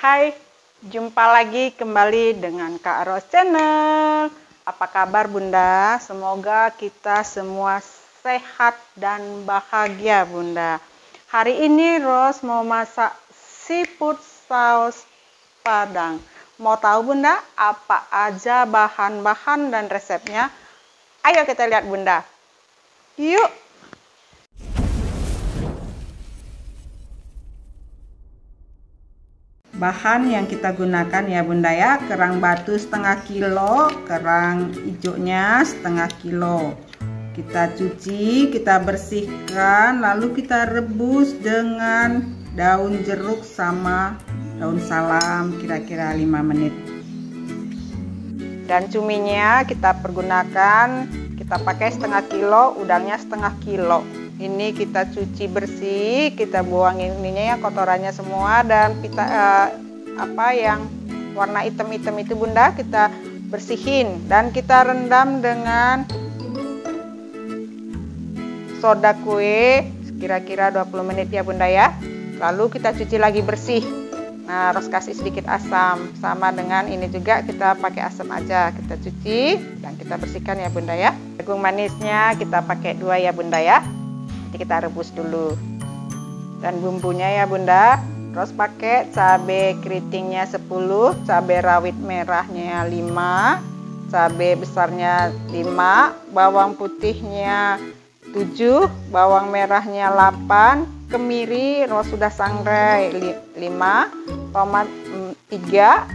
Hai, jumpa lagi kembali dengan Kak Ros Channel. Apa kabar Bunda? Semoga kita semua sehat dan bahagia Bunda. Hari ini Ros mau masak seafood saus Padang. Mau tahu Bunda apa aja bahan-bahan dan resepnya? Ayo kita lihat Bunda. Yuk! Bahan yang kita gunakan ya Bunda ya, kerang batu setengah kilo, kerang hijaunya setengah kilo. Kita cuci, kita bersihkan, lalu kita rebus dengan daun jeruk sama daun salam kira-kira 5 menit. Dan cuminya kita pergunakan, kita pakai setengah kilo, udangnya setengah kilo. Ini kita cuci bersih, kita buang ininya ya, kotorannya semua, dan apa yang warna hitam-hitam itu Bunda kita bersihin dan kita rendam dengan soda kue kira-kira 20 menit ya Bunda ya. Lalu kita cuci lagi bersih. Nah, harus kasih sedikit asam, sama dengan ini juga kita pakai asam aja, kita cuci dan kita bersihkan ya Bunda ya. Jagung manisnya kita pakai 2 ya Bunda ya. Nanti kita rebus dulu. Dan bumbunya ya Bunda, terus pakai cabai keritingnya 10, cabai rawit merahnya 5, cabai besarnya 5, bawang putihnya 7, bawang merahnya 8, kemiri Ros sudah sangrai 5, tomat 3,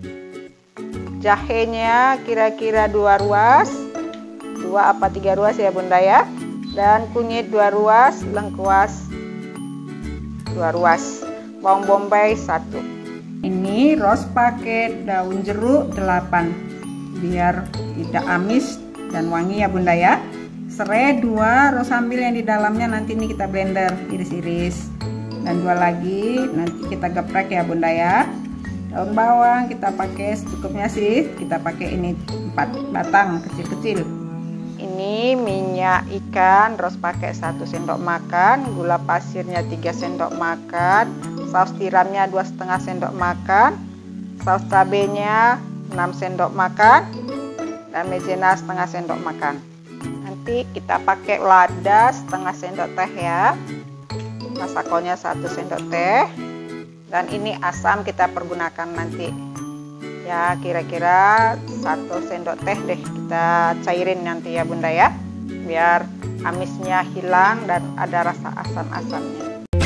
jahenya kira-kira 2 ruas, 2 apa 3 ruas ya Bunda ya. Dan kunyit 2 ruas, lengkuas 2 ruas, bawang bombay 1. Ini Ros pakai daun jeruk 8 biar tidak amis dan wangi ya Bunda ya. Serai 2 Ros ambil yang di dalamnya, nanti ini kita blender iris-iris, dan 2 lagi nanti kita geprek ya Bunda ya. Daun bawang kita pakai secukupnya sih, kita pakai ini 4 batang kecil-kecil. Ini minyak ikan Ros pakai 1 sendok makan, gula pasirnya 3 sendok makan, saus tiramnya 2,5 sendok makan, saus cabenya 6 sendok makan, dan maizena setengah sendok makan. Nanti kita pakai lada setengah sendok teh ya, masakonya 1 sendok teh, dan ini asam kita pergunakan nanti ya, kira-kira 1 sendok teh deh kita cairin nanti ya Bunda ya, biar amisnya hilang dan ada rasa asam-asamnya.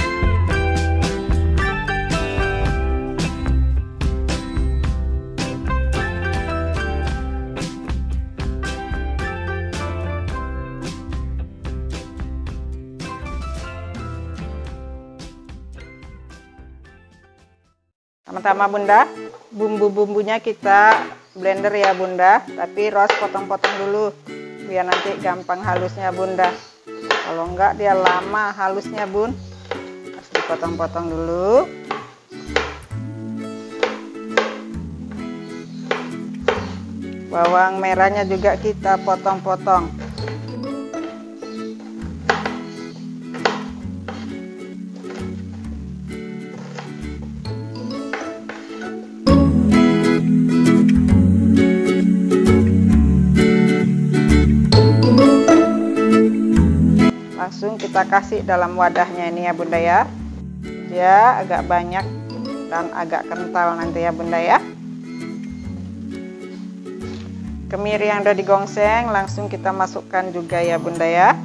Pertama Bunda, bumbu-bumbunya kita blender ya Bunda, tapi Ros potong-potong dulu biar nanti gampang halusnya Bunda. Kalau enggak dia lama halusnya Bun, harus dipotong-potong dulu. Bawang merahnya juga kita potong-potong. Langsung kita kasih dalam wadahnya ini ya Bunda ya, dia agak banyak dan agak kental nanti ya Bunda ya. Kemiri yang udah digongseng langsung kita masukkan juga ya Bunda ya.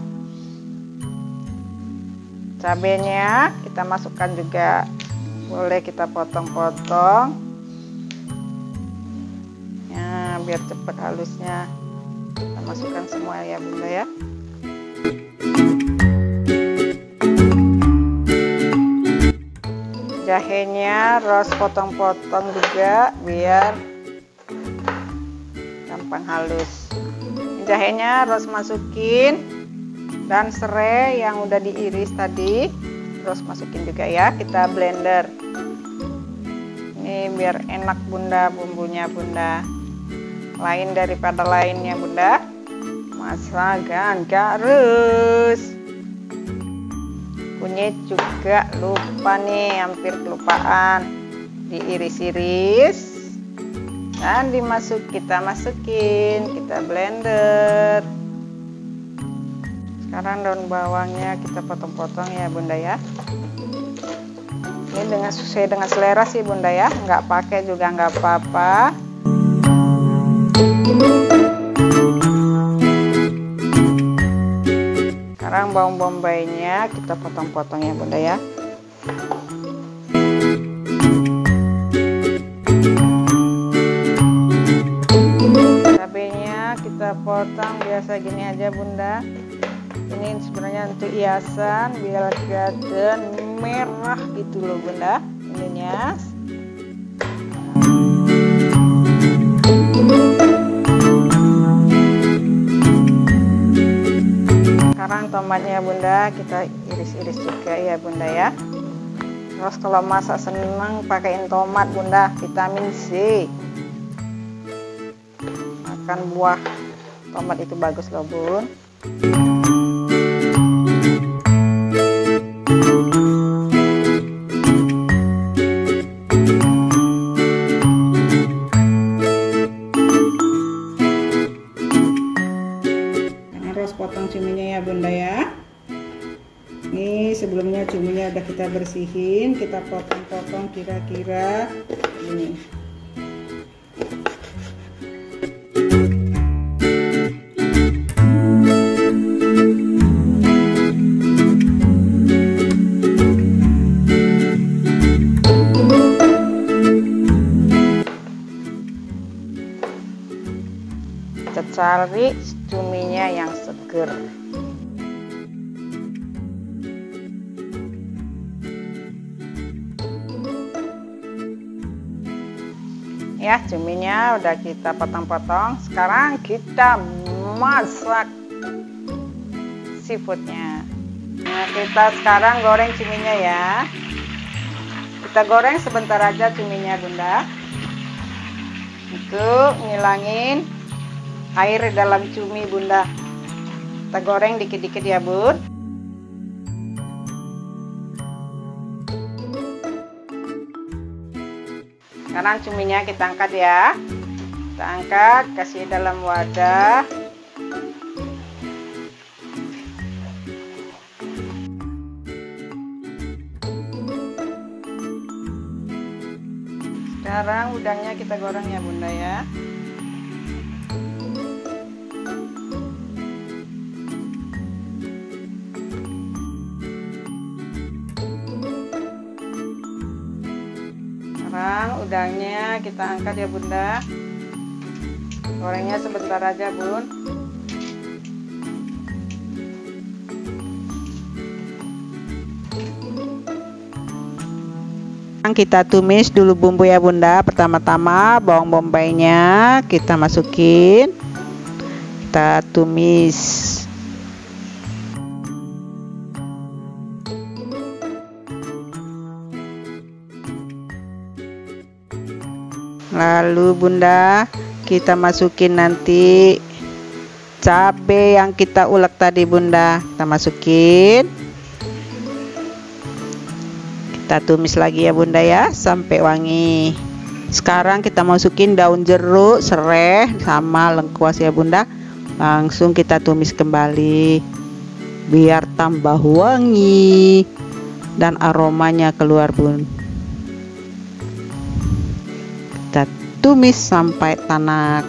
Cabenya kita masukkan juga, boleh kita potong-potong ya biar cepat halusnya. Kita masukkan semua ya Bunda ya. Jahenya Ros potong-potong juga biar gampang halus. Jahenya Ros masukin, dan serai yang udah diiris tadi Ros masukin juga ya, kita blender. Ini biar enak Bunda bumbunya Bunda, lain daripada lainnya Bunda. Masakan Kak Ros. Kunyit juga lupa nih, hampir kelupaan. diiris-iris dan kita masukin, kita blender. Sekarang daun bawangnya kita potong-potong ya Bunda ya. Ini sesuai dengan selera sih Bunda ya, nggak pakai juga nggak apa-apa. Sekarang bawang bombaynya kita potong-potong ya Bunda ya. Cabenya kita potong biasa gini aja Bunda. Ini sebenarnya untuk hiasan biar kelihatan merah gitu loh Bunda ininya. Sekarang tomatnya Bunda kita iris-iris juga ya Bunda ya. Terus kalau masak seneng pakaiin tomat Bunda, vitamin C. Makan buah tomat itu bagus loh Bun. Harus potong cuminya ya Bunda ya. Ini sebelumnya cuminya udah kita bersihin, kita potong-potong kira-kira ini. Kita cari cuminya yang seger. Ya, cuminya udah kita potong-potong. Sekarang kita masak seafoodnya. Nah, kita sekarang goreng cuminya ya. Kita goreng sebentar aja cuminya Bunda, untuk ngilangin air dalam cumi Bunda. Kita goreng dikit-dikit ya Bun. Sekarang cuminya kita angkat ya. Kita angkat, kasih dalam wadah. Sekarang udangnya kita goreng ya Bunda ya. Sekarang udangnya kita angkat ya Bunda. Gorengnya sebentar aja Bun. Kita tumis dulu bumbu ya Bunda. Pertama-tama bawang bombaynya kita masukin, kita tumis. Lalu Bunda kita masukin nanti cabai yang kita ulek tadi Bunda, kita masukin, kita tumis lagi ya Bunda ya sampai wangi. Sekarang kita masukin daun jeruk, serai sama lengkuas ya Bunda, langsung kita tumis kembali biar tambah wangi dan aromanya keluar Bun. Kita tumis sampai tanak.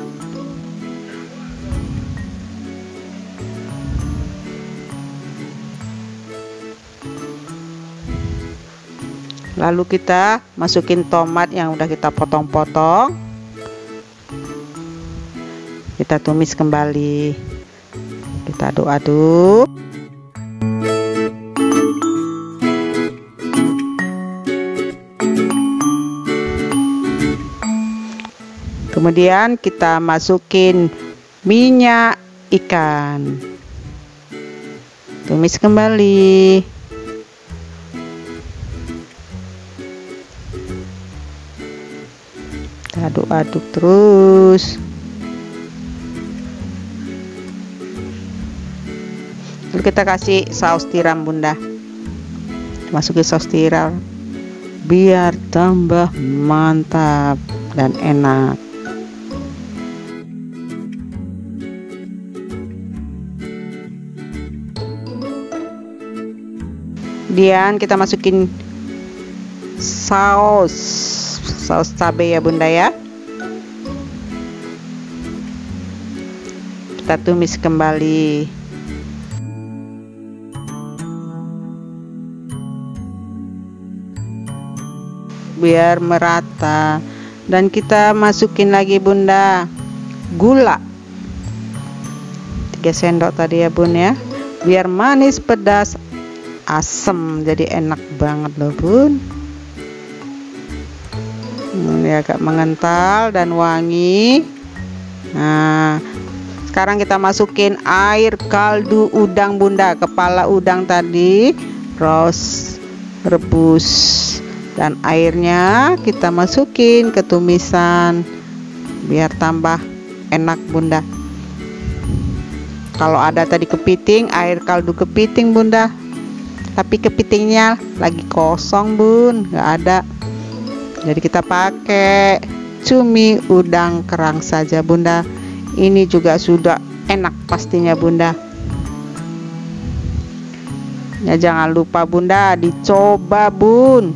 Lalu kita masukin tomat yang udah kita potong-potong, kita tumis kembali, kita aduk-aduk. Kemudian kita masukin minyak ikan, tumis kembali. Aduk-aduk terus. Lalu kita kasih saus tiram Bunda, masukin saus tiram. biar tambah mantap dan enak. Kemudian kita masukin saus cabai ya bunda ya. Kita tumis kembali. Biar merata, dan kita masukin lagi bunda gula 3 sendok tadi ya bun ya, biar manis pedas asam, jadi enak banget loh bun. Ini agak mengental dan wangi. Nah, sekarang kita masukin air kaldu udang bunda, kepala udang tadi rebus, dan airnya kita masukin ke tumisan biar tambah enak bunda. Kalau ada tadi kepiting, air kaldu kepiting bunda, tapi kepitingnya lagi kosong bun, nggak ada, jadi kita pakai cumi udang kerang saja bunda. Ini juga sudah enak pastinya bunda ya. Jangan lupa bunda dicoba bun.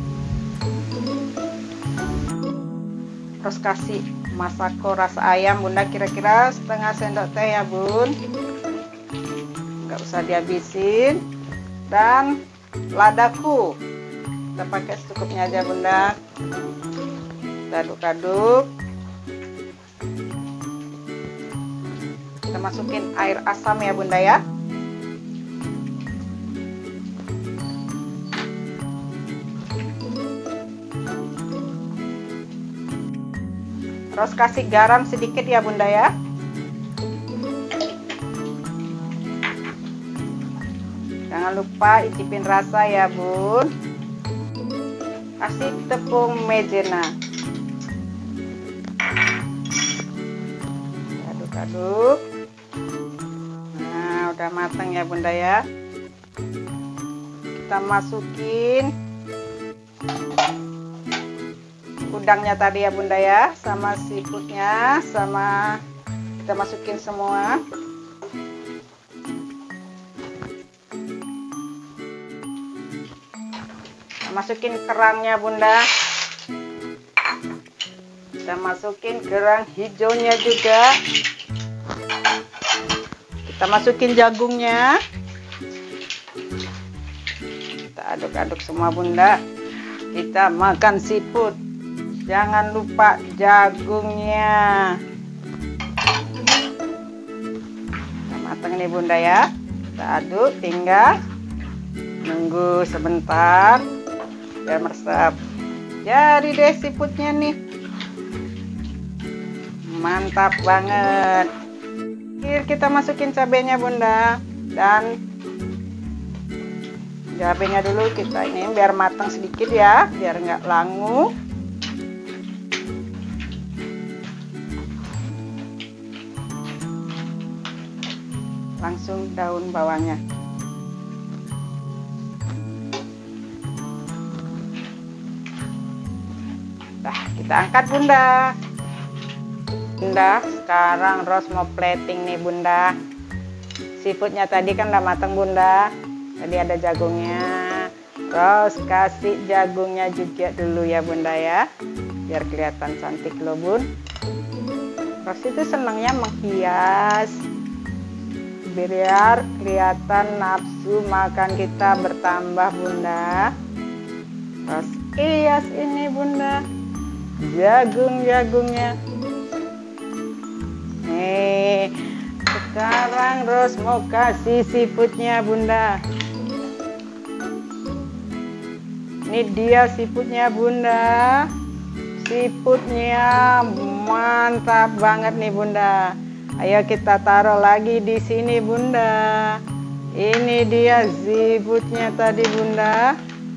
Terus kasih masako rasa ayam bunda, kira-kira setengah sendok teh ya bun, nggak usah dihabisin. Dan ladaku kita pakai secukupnya aja bunda. Kita aduk-aduk. Kita masukin air asam ya bunda ya. Terus kasih garam sedikit ya bunda ya. Jangan lupa icipin rasa ya bun. Kasih tepung maizena. Aduk-aduk. Nah, udah matang ya bunda ya. Kita masukin udangnya tadi ya bunda ya, sama seafoodnya, sama kita masukin semua. Kita masukin kerangnya bunda. Kita masukin kerang hijaunya juga. Kita masukin jagungnya. Kita aduk-aduk semua bunda. Kita makan seafood. Jangan lupa jagungnya. Nah, matang nih bunda ya. Kita aduk, tinggal nunggu sebentar biar meresap. Jadi deh seafoodnya nih, mantap banget. Kita masukin cabenya bunda, dan cabenya dulu kita ini biar matang sedikit ya, biar nggak langu. Langsung daun bawangnya. Nah, kita angkat bunda. Bunda, sekarang Ros mau plating nih bunda. Seafoodnya tadi kan udah matang bunda. Tadi ada jagungnya. Ros kasih jagungnya juga dulu ya bunda ya, biar kelihatan cantik loh bun. Ros itu senangnya menghias, biar kelihatan nafsu makan kita bertambah bunda. Ros hias ini bunda jagung-jagungnya. Nih, sekarang Ros mau kasih seafoodnya bunda. Ini dia seafoodnya bunda. Seafoodnya mantap banget nih bunda. Ayo kita taruh lagi di sini bunda. Ini dia seafoodnya tadi bunda.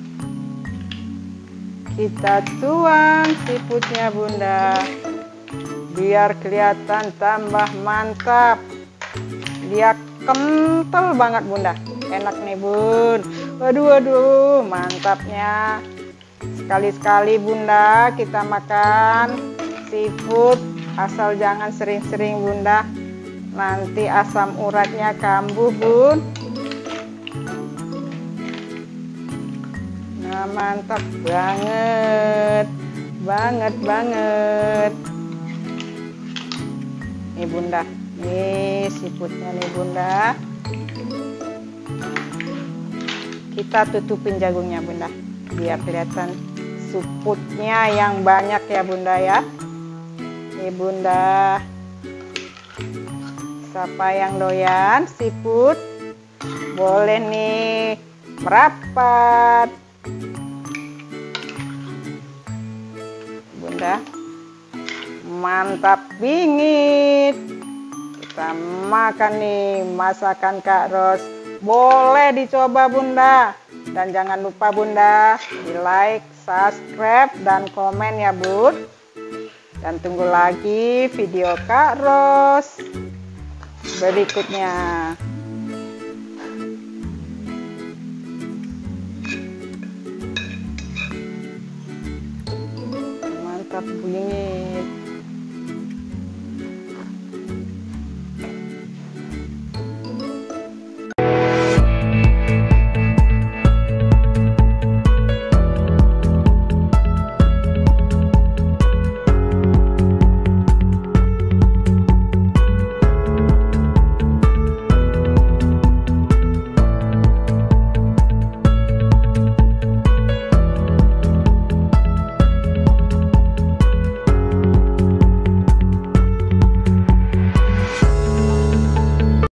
Kita tuang seafoodnya bunda, biar kelihatan tambah mantap. Dia kental banget bunda. Enak nih bun. Waduh, waduh, mantapnya. Sekali-sekali Bunda kita makan seafood, asal jangan sering-sering Bunda, nanti asam uratnya kambuh Bun. Nah, mantap banget, banget. Nih Bunda, nih seafoodnya nih Bunda. Kita tutupin jagungnya Bunda, biar kelihatan seafoodnya yang banyak ya Bunda ya. Nih Bunda, siapa yang doyan seafood boleh nih merapat Bunda. Mantap bingit. Kita makan nih masakan Kak Ros. Boleh dicoba Bunda. Dan jangan lupa Bunda di like, subscribe, dan komen ya Bun. Dan tunggu lagi video Kak Ros berikutnya. Mantap bunyi.